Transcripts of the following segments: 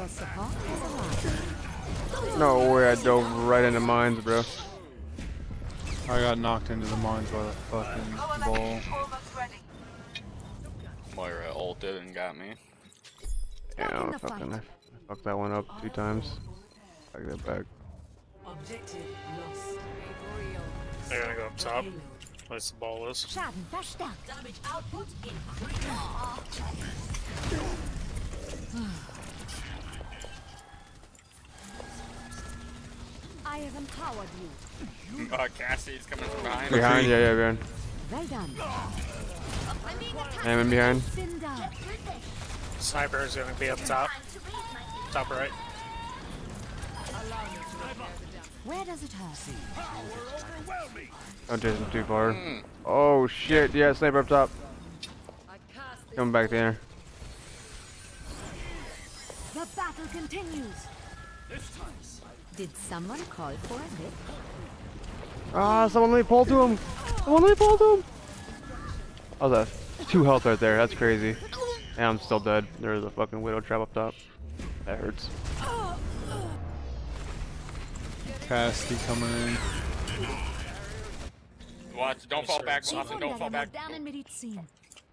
Your support has arrived. No way, I dove right into mines, bro. I got knocked into the mines by the fucking ball. Moira ulted and got me. Yeah, I fucked that one up 2 times. I get it back. Objective lost. They're gonna go up top. Place the ball is. Schaden verstärkt. Damage output increased. I have empowered you. Cassie's coming from behind. Behind, yeah, behind. Well done. I'm in behind. Been down. Sniper is gonna be up top. Top right. Where does it hurt? Don't chase him too far. Oh shit, yeah, sniper up top. Coming back there. The battle continues. Did someone call for a hit? Ah, someone let me pull to him. Someone let me pull to him. Oh, that's 2 health right there. That's crazy. And I'm still dead. There's a fucking widow trap up top. That hurts. Casty coming in. Watch, don't fall back, Austin, don't fall back. Down in Medizin.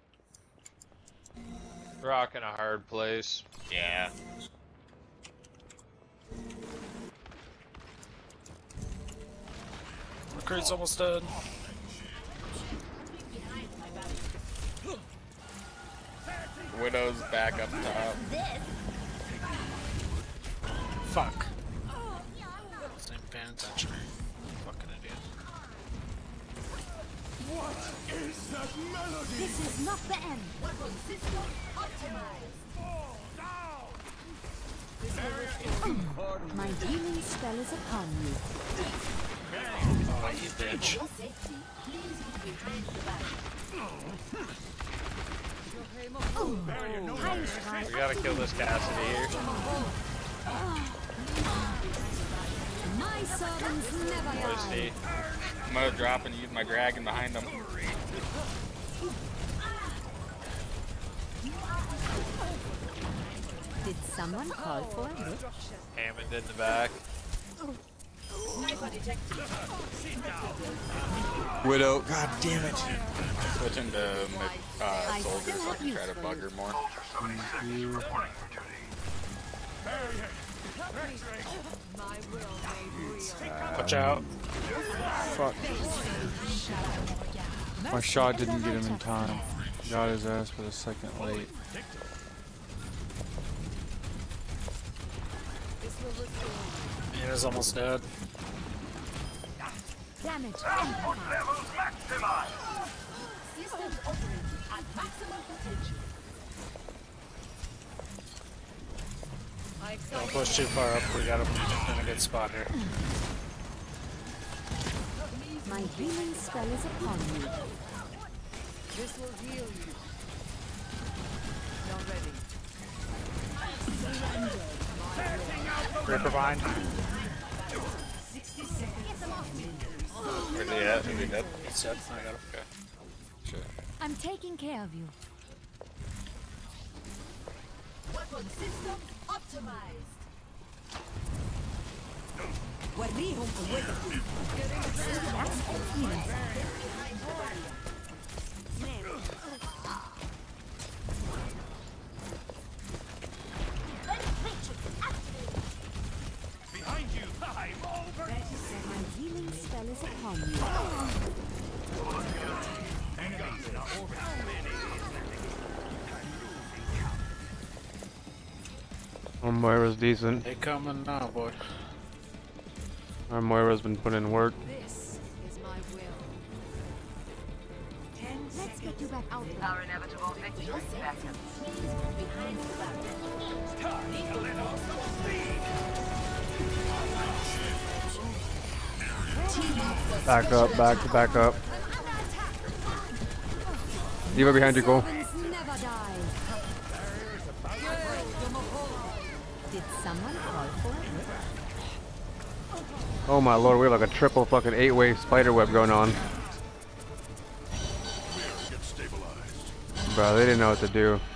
Rock in a hard place. Yeah. Recruit's almost dead. Widow's back up top. Fuck. Same paying attention. Fucking idiot. This is not the end. My healing spell is upon you. Oh, you bitch. We gotta kill this Cassidy here. My servants never Where's die. he? I'm gonna drop and use my dragon behind him. Did someone call for a hit? Hammond in the back. Widow, god damn it. Switching to soldiers so I can try to bug her more. Watch out. Fuck. My shot didn't get him in time. Got his ass for a second late. He was almost dead. Damage. Systems operating at maximum potential. Don't push too far up. We got him in a good spot here. My healing spell is upon you. This will heal you. You're ready. Reaper behind. 60 seconds. Where's he at? Is he dead? He's dead. I got him. Okay. Shit. I'm taking care of you. Weapon system optimized. That's a healing spell. Behind you! I'm over! My healing spell is upon you. Oh, Moira's decent. They coming now, boy. Our Moira's been putting in work. This is my will. 10 Let's seconds. get you back out there. Our inevitable victory beckons. Behind the barrier. Time to let off some speed! Back up, back up. D.Va behind you, go. Servants never die. Did someone call for it? Oh my lord, we have like a triple fucking 8-way spider web going on. Bro, they didn't know what to do.